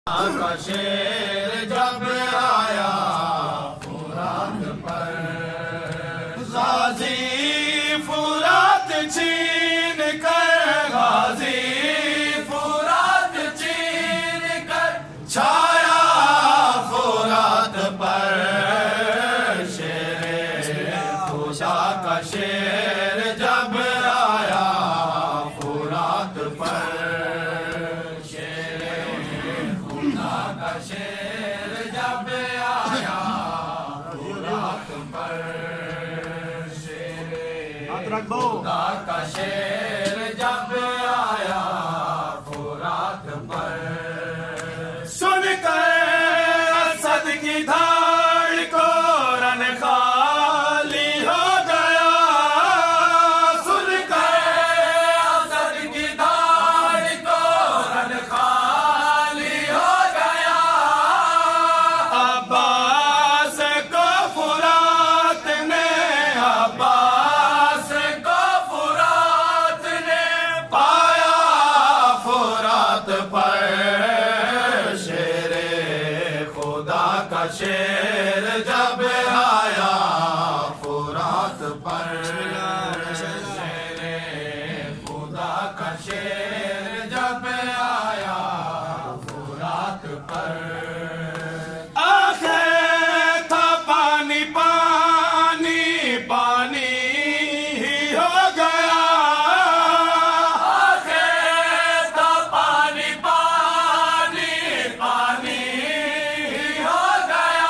کا شیر جب آیا فرات پر، غازی فرات چھین کر، غازی فرات چھین کر چھایا فرات پر، شیر خدا کا شیر جب آیا فرات پر، شیر خدا کا شیر جب آیا فرات پر، شیر خدا کا شیر جب آیا فرات پر، سن کر اسد کی دھاڑ کو رن خالی ہو گیا، سن کر اسد کی دھاڑ کو رن خالی ہو گیا، عباس کو فرات نے، عباس کو فرات نے پایا فرات پر، شیر خدا کا شیر جب آیا فرات پر، شیر خدا کا شیر جب آیا فرات پر، آخر تھا پانی پانی پانی ہی ہو گیا، آخر تھا پانی پانی پانی ہی ہو گیا،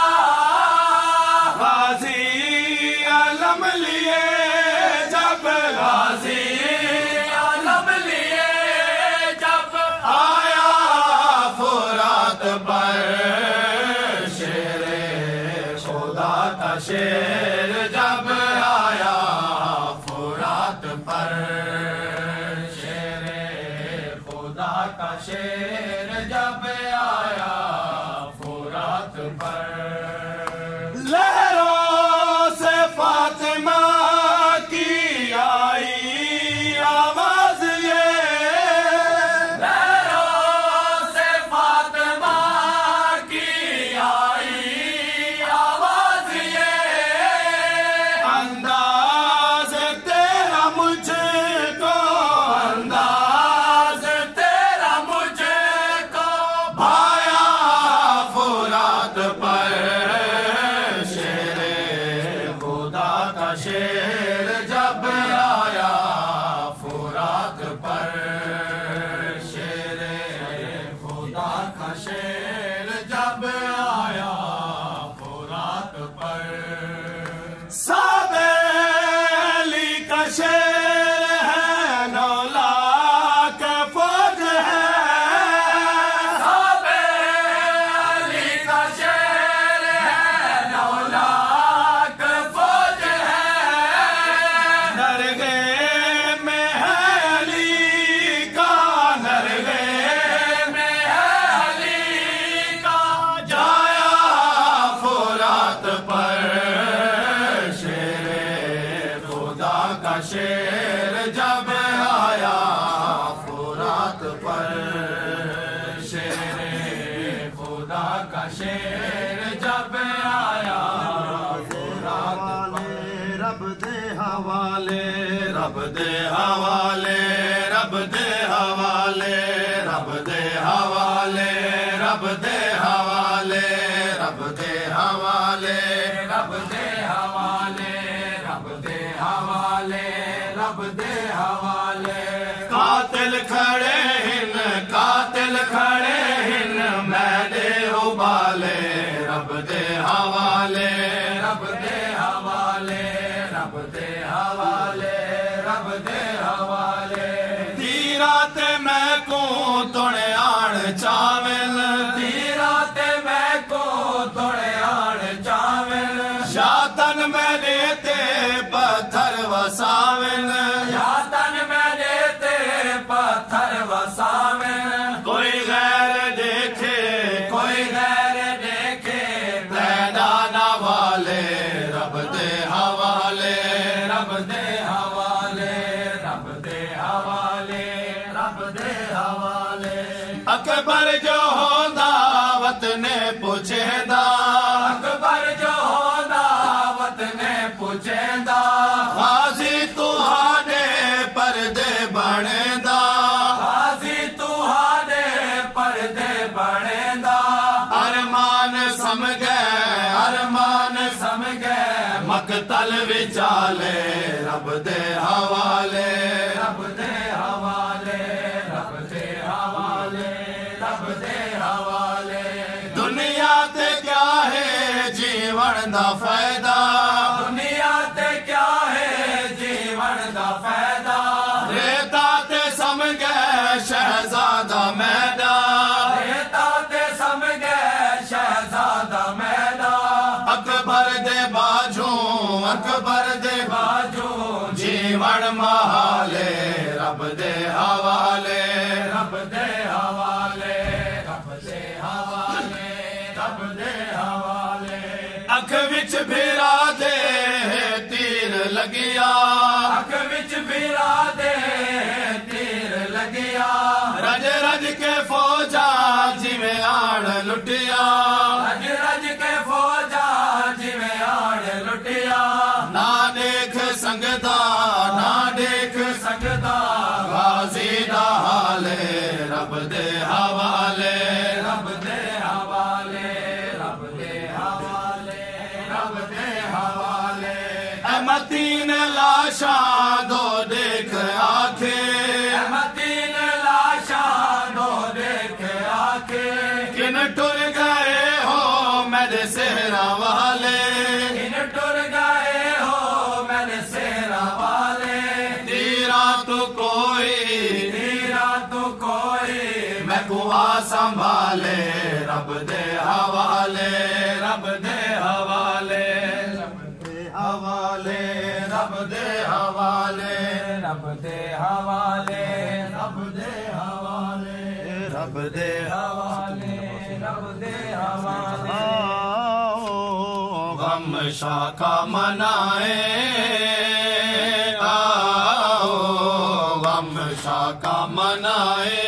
غازی علم لیے جب، غازی علم لیے جب آیا فرات پر، شیر خدا کا شیر جب آیا فرات پر، شیر خدا کا شیر جب آیا فرات پر، لہروں سے فاطمہ کی آئی آواز یہ، لہروں سے فاطمہ کی آئی آواز یہ، انداز تیرا مجھ کو، انداز تیرا مجھ کو بھایا فرات پر، شیر خدا کا شیر جب آیا فرات پر، شیر خدا کا شیر جب آیا فرات پر، سابیلی کا شیر ہے 9 لاکھ فوج ہے، سابیلی کا شیر ہے 9 لاکھ فوج ہے، درگے میں ہے علی کا، درگے میں ہے علی کا جایا فرات پر، شیر خدا کا شیر جب آیا فرات پر، شیر خدا کا شیر جب آیا فرات پر، رب دے حوالے، رب دے حوالے، رب دے حوالے، رب دے حوالے، رب دے حوالے، رب دے حوالے، رب دے حوالے، رب دے حوالے، رب دے حوالے، قاتل کھڑے ہن، قاتل کھڑے ہن میدے ابالے، رب دے حوالے، رب دے حوالے، رب دے حوالے، رب دے حوالے، تیرات میں کو توڑے آن چاول، تیرات میں کو توڑے آن چاول، شاطن میں دیتے پتھر وساول، شاطن میں دیتے پتھر وساول، کوئی غیر بڑھیندا ارمان سمجھے مقتل وچالے رب دے حوالے رب دے حوالے رب دے حوالے رب دے حوالے دنیا تے کیا ہے جیون دا فائدہ دنیا تے کیا ہے جیون دا فائدہ ریتا تے سمجھے شہزادہ میدہ ریتا تے سمجھے شہزادہ میدہ اکبر دے باجو جیون محالے رب دے حوالے رب دے حوالے رب دے حوالے رب دے حوالے اکھ وچ بھرا دے تیر لگیا اکھ وچ بھرا دے تیر لگیا رج رج کے فوجا جویں آڑ لٹیا رج رج کے فوجا جویں آڑ لٹیا نہ دیکھ سنگدا غازی دا حالے رب دے حوالے رب دے حوالے رب دے حوالے رب دے حوالے متین لاشاں دو دیکھ آنکھیں متین لاشاں دو دیکھ آنکھیں کن ٹر گئے ہو میرے صحرا والے کن ٹر گئے ہو میرے صحرا والے تیرا تو کوئی میں کنواں سنبھالے رب دے حوالے رب دے حوالے رب دے حوالے رب دے حوالے رب دے حوالے رب دے حوالے رب دے حوالے رب دے حوالے غم شاکا منائے آؤ غم شاکا منائے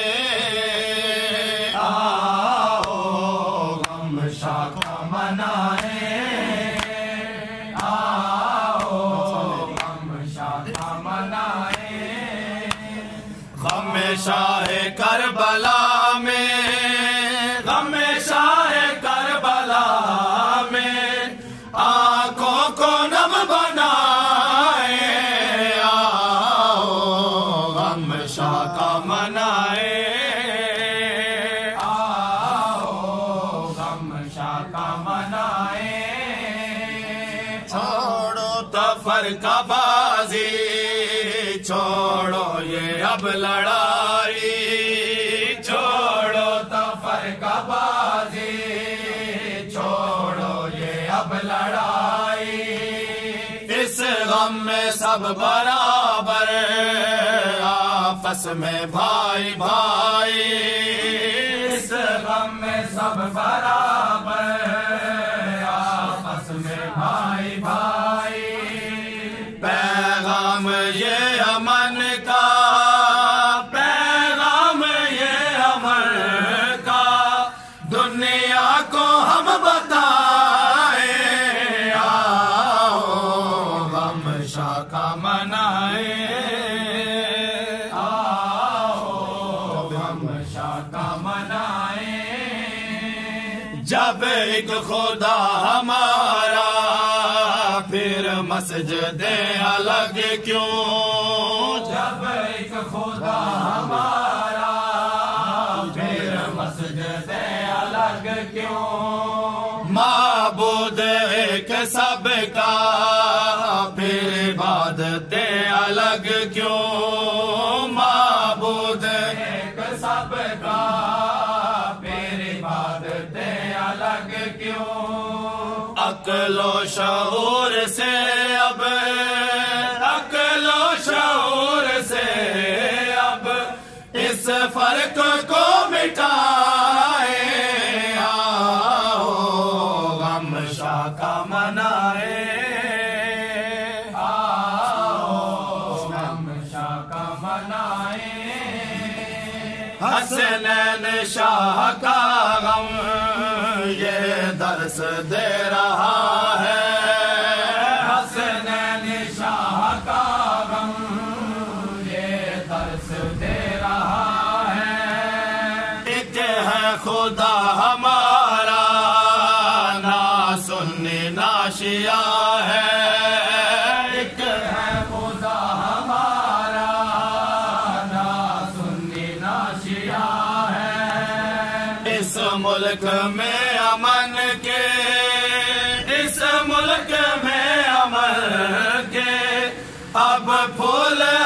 آؤ غم شاکا منائے آؤ غم شاکا منائے غم شاہ کربلا میں غم شاہ کربلا میں آنکھوں کو نم بنائے آؤ غم شاہ کا منائے آؤ غم شاہ کا منائے چھوڑو تفرقہ بازی چھوڑو یہ اب لڑائی چھوڑو تفرقہ بازی چھوڑو یہ اب لڑائی اس غم میں سب برابر آپس میں بھائی بھائی اس غم میں سب برابر آپس میں بھائی بھائی پیغام یہ امن کا پیغام یہ امن کا دنیا کو ہم بتائے آؤ غم شاہ کا منائے آؤ غم شاہ کا منائے جب ایک خدا ہمارا پھر مسجد الگ کیوں جب ایک خدا ہمارا پھر مسجد الگ کیوں معبود ایک سب کا پھر عبادتیں الگ کیوں معبود ایک سب کا پھر عبادتیں الگ کیوں عقل و شعور سے اب عقل و شعور سے اب اس فرق کو مٹائے آؤ غم شاہ کا منائے آؤ غم شاہ کا منائے حسنین شاہ کا غم یہ درس دے رہا ہے حسنین شاہ کا غم یہ درس دے رہا ہے ایک ہے خدا ہمارا نہ سنی نہ شیعہ ہے، ایک ہے خدا ہمارا نہ سنی نہ شیعہ ہے۔ اس ملک میں امن کے، اس ملک میں امن کے اب پھول